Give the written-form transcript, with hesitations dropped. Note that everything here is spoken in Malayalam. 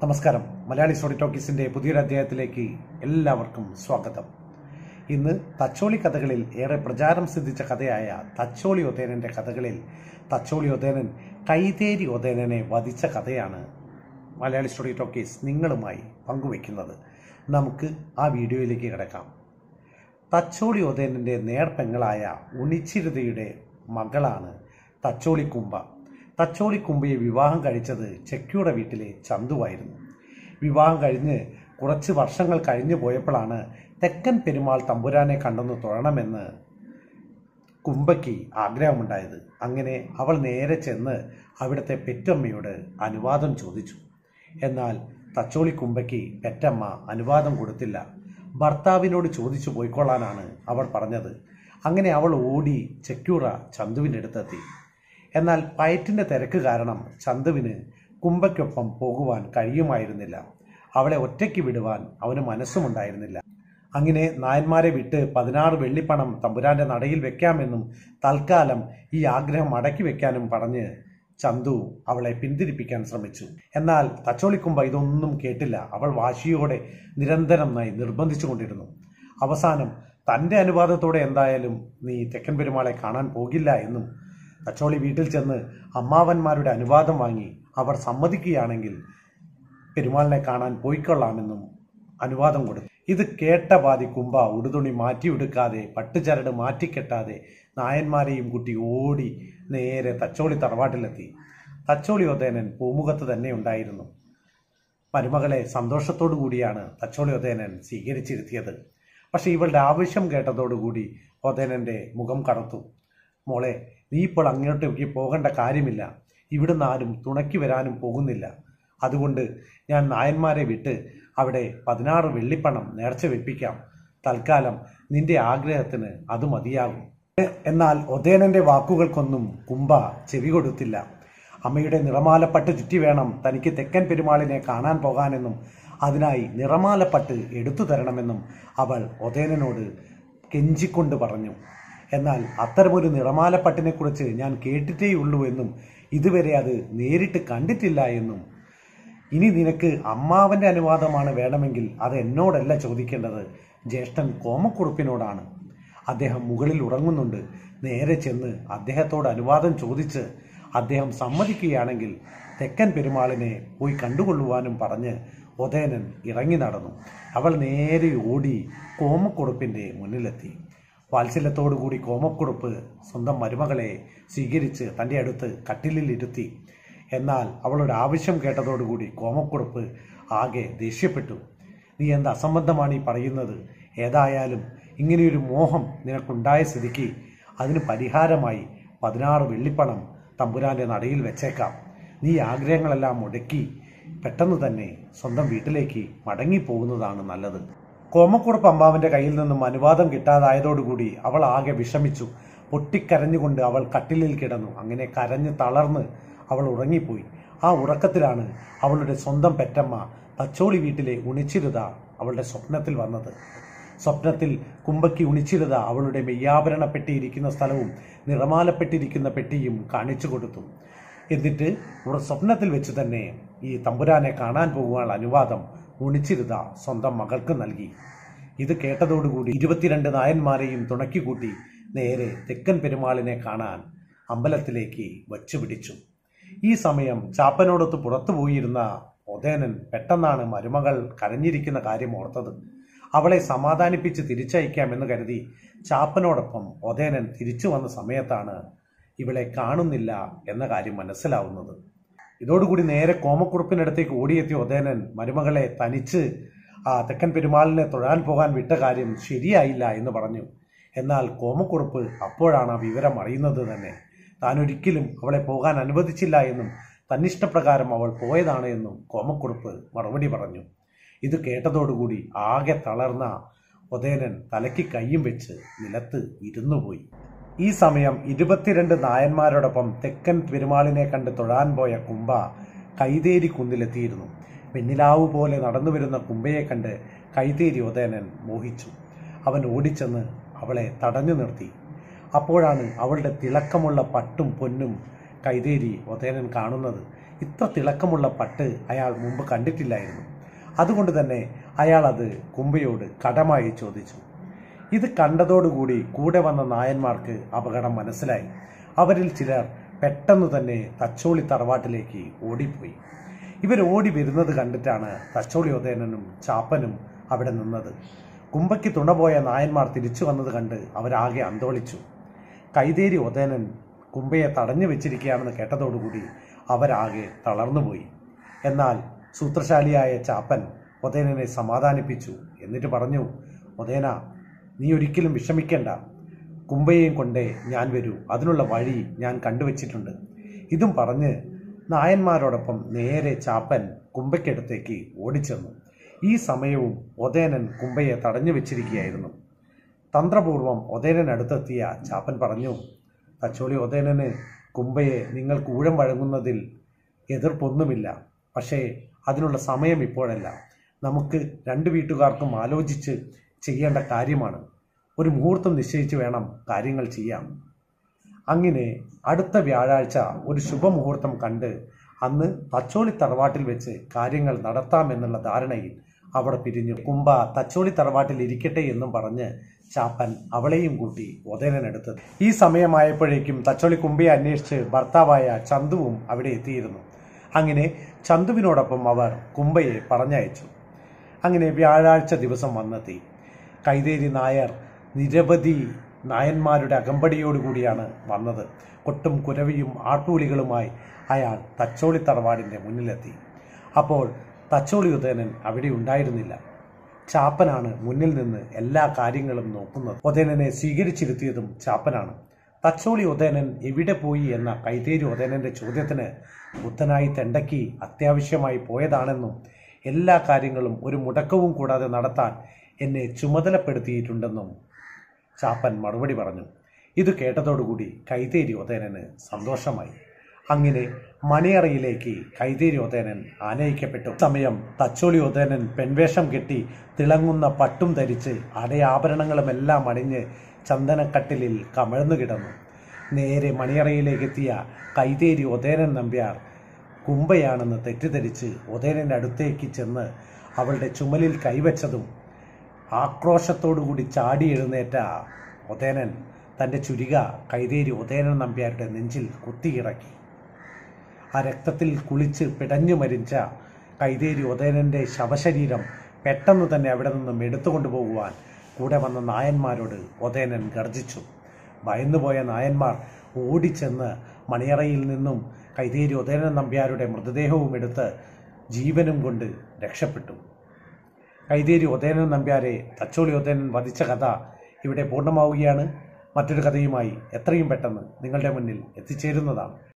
നമസ്കാരം. മലയാളി സ്റ്റോറി ടോക്കീസിന്റെ പുതിയൊരു അധ്യായത്തിലേക്ക് എല്ലാവർക്കും സ്വാഗതം. ഇന്ന് തച്ചോളി കഥകളിൽ ഏറെ പ്രചാരം സിദ്ധിച്ച കഥയായ തച്ചോളി ഒതേനന്റെ കഥകളിൽ തച്ചോളി ഒതേനൻ കൈതേരി ഒതേനനെ വധിച്ച കഥയാണ് മലയാളി സ്റ്റോറി ടോക്കീസ് നിങ്ങളുമായി പങ്കുവയ്ക്കുന്നത്. നമുക്ക് ആ വീഡിയോയിലേക്ക് കിടക്കാം. തച്ചോളി ഒതേനന്റെ നേർപ്പെങ്ങളായ ഉണിച്ചിരുതയുടെ മകളാണ് തച്ചോളി കുമ്പ. തച്ചോളി കുമ്പയെ വിവാഹം കഴിച്ചത് ചെക്കിയുടെ വീട്ടിലെ ചന്തുവായിരുന്നു. വിവാഹം കഴിഞ്ഞ് കുറച്ച് വർഷങ്ങൾ കഴിഞ്ഞു പോയപ്പോഴാണ് തെക്കൻ പെരുമാൾ തമ്പുരാനെ കണ്ടൊന്ന് തൊഴണമെന്ന് കുമ്പയ്ക്ക് ആഗ്രഹമുണ്ടായത്. അങ്ങനെ അവൾ നേരെ ചെന്ന് അവിടുത്തെ പെറ്റമ്മയോട് അനുവാദം ചോദിച്ചു. എന്നാൽ തച്ചോളി കുമ്പയ്ക്ക് പെറ്റമ്മ അനുവാദം കൊടുത്തില്ല. ഭർത്താവിനോട് ചോദിച്ചു പോയിക്കൊള്ളാനാണ് അവൾ പറഞ്ഞത്. അങ്ങനെ അവൾ ഓടി ചെക്കൂറ ചന്തുവിനടുത്തെത്തി. എന്നാൽ പയറ്റിൻ്റെ തിരക്ക് കാരണം ചന്തുവിന് കുമ്പയ്ക്കൊപ്പം പോകുവാൻ കഴിയുമായിരുന്നില്ല. അവളെ ഒറ്റയ്ക്ക് വിടുവാൻ അവന് മനസ്സുമുണ്ടായിരുന്നില്ല. അങ്ങനെ നായന്മാരെ വിട്ട് 16 വെള്ളിപ്പണം തമ്പുരാന്റെ നടയിൽ വെക്കാമെന്നും തൽക്കാലം ഈ ആഗ്രഹം അടക്കി വെക്കാനും പറഞ്ഞ് ചന്തു അവളെ പിന്തിരിപ്പിക്കാൻ ശ്രമിച്ചു. എന്നാൽ തച്ചോളിക്കുമ്പ ഇതൊന്നും കേട്ടില്ല. അവൾ വാശിയോടെ നിരന്തരം നിർബന്ധിച്ചു കൊണ്ടിരുന്നു. അവസാനം തൻ്റെ അനുവാദത്തോടെ എന്തായാലും നീ തെക്കൻ പെരുമാളെ കാണാൻ പോകില്ല എന്നും തച്ചോളി വീട്ടിൽ ചെന്ന് അമ്മാവന്മാരുടെ അനുവാദം വാങ്ങി അവർ സമ്മതിക്കുകയാണെങ്കിൽ പെരുമാളിനെ കാണാൻ പോയിക്കൊള്ളാമെന്നും അനുവാദം കൊടുത്തു. ഇത് കേട്ട പാതി കുമ്പ ഉടുതുണി മാറ്റിയെടുക്കാതെ പട്ടുചരട് മാറ്റിക്കെട്ടാതെ നായന്മാരെയും കുട്ടി ഓടി നേരെ തച്ചോളി തറവാട്ടിലെത്തി. തച്ചോളി ഒതേനൻ പൂമുഖത്ത് തന്നെ ഉണ്ടായിരുന്നു. മരുമകളെ സന്തോഷത്തോടു കൂടിയാണ് തച്ചോളി ഒതേനൻ സ്വീകരിച്ചിരുത്തിയത്. പക്ഷെ ഇവളുടെ ആവശ്യം കേട്ടതോടുകൂടി ഒതേനന്റെ മുഖം കറുത്തു. മോളെ, നീ ഇപ്പോൾ അങ്ങോട്ടേക്ക് പോകേണ്ട കാര്യമില്ല. ഇവിടുന്ന് ആരും തുണയ്ക്ക് വരാനും പോകുന്നില്ല. അതുകൊണ്ട് ഞാൻ നായന്മാരെ വിട്ട് അവിടെ 16 വെള്ളിപ്പണം നേർച്ച വെപ്പിക്കാം. തൽക്കാലം നിന്റെ ആഗ്രഹത്തിന് അത് മതിയാകും. എന്നാൽ ഒതേനന്റെ വാക്കുകൾക്കൊന്നും കുമ്പ ചെവി കൊടുത്തില്ല. അമ്മയുടെ നിറമാലപ്പട്ട് ചുറ്റി വേണം തനിക്ക് തെക്കൻ പെരുമാളിനെ കാണാൻ പോകാനെന്നും അതിനായി നിറമാലപ്പട്ട് എടുത്തു തരണമെന്നും അവൾ ഒതേനനോട് കെഞ്ചിക്കൊണ്ട് പറഞ്ഞു. എന്നാൽ അത്തരമൊരു നിറമാലപ്പട്ടിനെക്കുറിച്ച് ഞാൻ കേട്ടിട്ടേയുള്ളൂ എന്നും ഇതുവരെ അത് നേരിട്ട് കണ്ടിട്ടില്ല എന്നും ഇനി നിനക്ക് അമ്മാവന്റെ അനുവാദമാണ് വേണമെങ്കിൽ അത് എന്നോടല്ല ചോദിക്കേണ്ടത്, ജ്യേഷ്ഠൻ കോമക്കുറുപ്പിനോടാണ്. അദ്ദേഹം മുകളിൽ ഉറങ്ങുന്നുണ്ട്. നേരെ ചെന്ന് അദ്ദേഹത്തോട് അനുവാദം ചോദിച്ച് അദ്ദേഹം സമ്മതിക്കുകയാണെങ്കിൽ തെക്കൻ പെരുമാളിനെ പോയി കണ്ടുകൊള്ളുവാനും പറഞ്ഞ് ഒതേനൻ ഇറങ്ങി നടന്നു. അവൾ നേരെ ഓടി കോമക്കുറുപ്പിന്റെ മുന്നിലെത്തി. വാത്സല്യത്തോടുകൂടി കോമക്കുറുപ്പ് സ്വന്തം മരുമകളെ സ്വീകരിച്ച് തൻ്റെ അടുത്ത് കട്ടിലിൽ ഇരുത്തി. എന്നാൽ അവളുടെ ആവശ്യം കേട്ടതോടുകൂടി കോമക്കുറുപ്പ് ആകെ ദേഷ്യപ്പെട്ടു. നീ എന്ത് അസംബന്ധമാണ് ഈ പറയുന്നത്? ഏതായാലും ഇങ്ങനെയൊരു മോഹം നിനക്കുണ്ടായ സ്ഥിതിക്ക് അതിന് പരിഹാരമായി 16 വെള്ളിപ്പണം തമ്പുരാന്റെ നടയിൽ വെച്ചേക്കാം. നീ ആഗ്രഹങ്ങളെല്ലാം മുടക്കി പെട്ടെന്ന് തന്നെ സ്വന്തം വീട്ടിലേക്ക് മടങ്ങിപ്പോകുന്നതാണ് നല്ലത്. കോമക്കുറുപ്പ് അമ്മാവന്റെ കയ്യിൽ നിന്നും അനുവാദം കിട്ടാതായതോടുകൂടി അവൾ ആകെ വിഷമിച്ചു. പൊട്ടിക്കരഞ്ഞുകൊണ്ട് അവൾ കട്ടിലിൽ കിടന്നു. അങ്ങനെ കരഞ്ഞ് തളർന്ന് അവൾ ഉറങ്ങിപ്പോയി. ആ ഉറക്കത്തിലാണ് അവളുടെ സ്വന്തം പെറ്റമ്മ തച്ചോളി വീട്ടിലെ ഉണിച്ചിരുത അവളുടെ സ്വപ്നത്തിൽ വന്നത്. സ്വപ്നത്തിൽ കുമ്പയ്ക്ക് ഉണിച്ചിരുത അവളുടെ മെയ്യാഭരണ പെട്ടിയിരിക്കുന്ന സ്ഥലവും നിറമാലപ്പെട്ടിരിക്കുന്ന പെട്ടിയും കാണിച്ചു കൊടുത്തു. എന്നിട്ട് സ്വപ്നത്തിൽ വെച്ച് തന്നെ ഈ തമ്പുരാനെ കാണാൻ പോകുവാനുള്ള അനുവാദം ഉണിച്ചിരുത സ്വന്തം മകൾക്ക് നൽകി. ഇത് കേട്ടതോടുകൂടി 22 നായന്മാരെയും തുണക്കി കൂട്ടി നേരെ തെക്കൻ പെരുമാളിനെ കാണാൻ അമ്പലത്തിലേക്ക് വച്ചുപിടിച്ചു. ഈ സമയം ചാപ്പനോടൊത്ത് പുറത്തു പോയിരുന്ന ഒതേനൻ പെട്ടെന്നാണ് മരുമകൾ കരഞ്ഞിരിക്കുന്ന കാര്യം ഓർത്തത്. അവളെ സമാധാനിപ്പിച്ച് തിരിച്ചയക്കാമെന്ന് കരുതി ചാപ്പനോടൊപ്പം ഒതേനൻ തിരിച്ചു വന്ന സമയത്താണ് ഇവളെ കാണുന്നില്ല എന്ന കാര്യം മനസ്സിലാവുന്നത്. ഇതോടുകൂടി നേരെ കോമക്കുറുപ്പിനടുത്തേക്ക് ഓടിയെത്തിയ ഒതേനൻ മരുമകളെ തനിച്ച് തെക്കൻ പെരുമാളിനെ തൊഴാൻ പോകാൻ വിട്ട കാര്യം ശരിയായില്ല എന്ന് പറഞ്ഞു. എന്നാൽ കോമക്കുറുപ്പ് അപ്പോഴാണ് ആ വിവരം അറിയുന്നത് തന്നെ. താൻ ഒരിക്കലും അവളെ പോകാൻ അനുവദിച്ചില്ല എന്നും തന്നിഷ്ടപ്രകാരം അവൾ പോയതാണ് എന്നും കോമക്കുറുപ്പ് മറുപടി പറഞ്ഞു. ഇത് കേട്ടതോടുകൂടി ആകെ തളർന്ന ഒതേനൻ തലയ്ക്ക് കയ്യും വെച്ച് നിലത്ത് ഇരുന്നുപോയി. ഈ സമയം 22 നായന്മാരോടൊപ്പം തെക്കൻ പെരുമാളിനെ കണ്ട് തൊഴാൻ പോയ കുമ്പ കൈതേരി കുന്നിലെത്തിയിരുന്നു. വെണ്ണിലാവു പോലെ നടന്നു വരുന്ന കുമ്പയെ കണ്ട് കൈതേരി ഒതേനൻ മോഹിച്ചു. അവൻ ഓടിച്ചെന്ന് അവളെ തടഞ്ഞു നിർത്തി. അപ്പോഴാണ് അവളുടെ തിളക്കമുള്ള പട്ടും പൊന്നും കൈതേരി ഒതേനൻ കാണുന്നത്. ഇത്ര തിളക്കമുള്ള പട്ട് അയാൾ മുമ്പ് കണ്ടിട്ടില്ലായിരുന്നു. അതുകൊണ്ട് തന്നെ അയാൾ അത് കുമ്പയോട് കടമായി ചോദിച്ചു. ഇത് കണ്ടതോടുകൂടി കൂടെ വന്ന നായന്മാർക്ക് അപകടം മനസ്സിലായി. അവരിൽ ചിലർ പെട്ടെന്ന് തന്നെ തച്ചോളി തറവാട്ടിലേക്ക് ഓടിപ്പോയി. ഇവർ ഓടി വരുന്നത് കണ്ടിട്ടാണ് തച്ചോളി ഉദയനനും ചാപ്പനും അവിടെ നിന്നത്. കുമ്പയ്ക്ക് തുണപോയ നായന്മാർ തിരിച്ചു വന്നത് കണ്ട് അവരാകെ അന്തോളിച്ചു. കൈതേരി ഉദയനൻ കുമ്പയെ തടഞ്ഞു വെച്ചിരിക്കുകയാണെന്ന് കേട്ടതോടുകൂടി അവരാകെ തളർന്നുപോയി. എന്നാൽ സൂത്രശാലിയായ ചാപ്പൻ ഉദയനനെ സമാധാനിപ്പിച്ചു. എന്നിട്ട് പറഞ്ഞു, ഉദയന, നീ ഒരിക്കലും വിഷമിക്കേണ്ട. കുമ്പയെയും കൊണ്ടേ ഞാൻ വരൂ. അതിനുള്ള വഴി ഞാൻ കണ്ടുവച്ചിട്ടുണ്ട്. ഇതും പറഞ്ഞ് നായന്മാരോടൊപ്പം നേരെ ചാപ്പൻ കുമ്പയ്ക്കടുത്തേക്ക് ഓടിച്ചെന്നു. ഈ സമയവും ഉദയനൻ കുമ്പയെ തടഞ്ഞു വെച്ചിരിക്കുകയായിരുന്നു. തന്ത്രപൂർവം ഉദയനടുത്തെത്തിയ ചാപ്പൻ പറഞ്ഞു, തച്ചോളി ഉദയനന് കുമ്പയെ നിങ്ങൾക്ക് ഊഴം വഴങ്ങുന്നതിൽ എതിർപ്പൊന്നുമില്ല. പക്ഷേ അതിനുള്ള സമയം ഇപ്പോഴല്ല. നമുക്ക് രണ്ടു വീട്ടുകാർക്കും ആലോചിച്ച് ചെയ്യേണ്ട കാര്യമാണ്. ഒരു മുഹൂർത്തം നിശ്ചയിച്ച് വേണം കാര്യങ്ങൾ ചെയ്യാം. അങ്ങനെ അടുത്ത വ്യാഴാഴ്ച ഒരു ശുഭമുഹൂർത്തം കണ്ട് അന്ന് തച്ചോളി തറവാട്ടിൽ വെച്ച് കാര്യങ്ങൾ നടത്താമെന്നുള്ള ധാരണയിൽ അവിടെ പിരിഞ്ഞു. കുമ്പ തച്ചോളി തറവാട്ടിൽ ഇരിക്കട്ടെ എന്നും പറഞ്ഞ് ചാപ്പൻ അവളെയും കൂട്ടി ഉദയനടുത്ത്. ഈ സമയമായപ്പോഴേക്കും തച്ചോളി കുമ്പയെ അന്വേഷിച്ച് ഭർത്താവായ ചന്തുവും അവിടെ എത്തിയിരുന്നു. അങ്ങനെ ചന്തുവിനോടൊപ്പം അവർ കുമ്പയെ പറഞ്ഞയച്ചു. അങ്ങനെ വ്യാഴാഴ്ച ദിവസം വന്നെത്തി. കൈതേരി നായർ നിരവധി നായന്മാരുടെ അകമ്പടിയോടുകൂടിയാണ് വന്നത്. കൊട്ടും കുരവിയും ആട്ടുവിളികളുമായി അയാൾ തച്ചോളി തറവാടിൻ്റെ മുന്നിലെത്തി. അപ്പോൾ തച്ചോളി ഉദയനൻ അവിടെ ഉണ്ടായിരുന്നില്ല. ചാപ്പനാണ് മുന്നിൽ നിന്ന് എല്ലാ കാര്യങ്ങളും നോക്കുന്നത്. ഉദയനനെ സ്വീകരിച്ചിരുത്തിയതും ചാപ്പനാണ്. തച്ചോളി ഉദയനൻ എവിടെ പോയി എന്ന കൈതേരി ഉദയനന്റെ ചോദ്യത്തിന് ബുദ്ധനായി തെണ്ടയ്ക്ക് അത്യാവശ്യമായി പോയതാണെന്നും എല്ലാ കാര്യങ്ങളും ഒരു മുടക്കവും കൂടാതെ നടത്താൻ എന്നെ ചുമതലപ്പെടുത്തിയിട്ടുണ്ടെന്നും ചാപ്പൻ മറുപടി പറഞ്ഞു. ഇത് കേട്ടതോടുകൂടി കൈതേരി ഉദയനന് സന്തോഷമായി. അങ്ങനെ മണിയറയിലേക്ക് കൈതേരി ഉദയനൻ ആനയിക്കപ്പെട്ടു. സമയം തച്ചോളി ഉദയനൻ പെൺവേഷം കെട്ടി തിളങ്ങുന്ന പട്ടും ധരിച്ച് അടയാഭരണങ്ങളുമെല്ലാം അണിഞ്ഞ് ചന്ദനക്കട്ടിലിൽ കമഴ്ന്നു കിടന്നു. നേരെ മണിയറയിലേക്കെത്തിയ കൈതേരി ഉദയനൻ നമ്പ്യാർ കുമ്പയാണെന്ന് തെറ്റിദ്ധരിച്ച് ഉദയനൻ്റെ അടുത്തേക്ക് ചെന്ന് അവളുടെ ചുമലിൽ കൈവച്ചതും ആക്രോശത്തോടുകൂടി ചാടി എഴുന്നേറ്റ ഉദയനൻ തൻ്റെ ചുരിക കൈതേരി ഉദയനൻ നമ്പ്യാരുടെ നെഞ്ചിൽ കുത്തിയിറക്കി. ആ രക്തത്തിൽ കുളിച്ച് പിടഞ്ഞു മരിച്ച കൈതേരി ഉദയനൻ്റെ ശവശരീരം പെട്ടെന്ന് തന്നെ അവിടെ നിന്നും എടുത്തുകൊണ്ടുപോകുവാൻ കൂടെ വന്ന നായന്മാരോട് ഉദയനൻ ഗർജിച്ചു. ഭയന്നുപോയ നായന്മാർ ഓടിച്ചെന്ന് മണിയറയിൽ നിന്നും കൈതേരി ഉദയനൻ നമ്പ്യാരുടെ മൃതദേഹവും എടുത്ത് ജീവനും കൊണ്ട് രക്ഷപ്പെട്ടു. കൈതേരി ഉദയനൻ നമ്പ്യാരെ തച്ചോളി ഉദയനൻ വധിച്ച കഥ ഇവിടെ പൂർണ്ണമാവുകയാണ്. മറ്റൊരു കഥയുമായി എത്രയും പെട്ടെന്ന് നിങ്ങളുടെ മുന്നിൽ എത്തിച്ചേരുന്നതാണ്.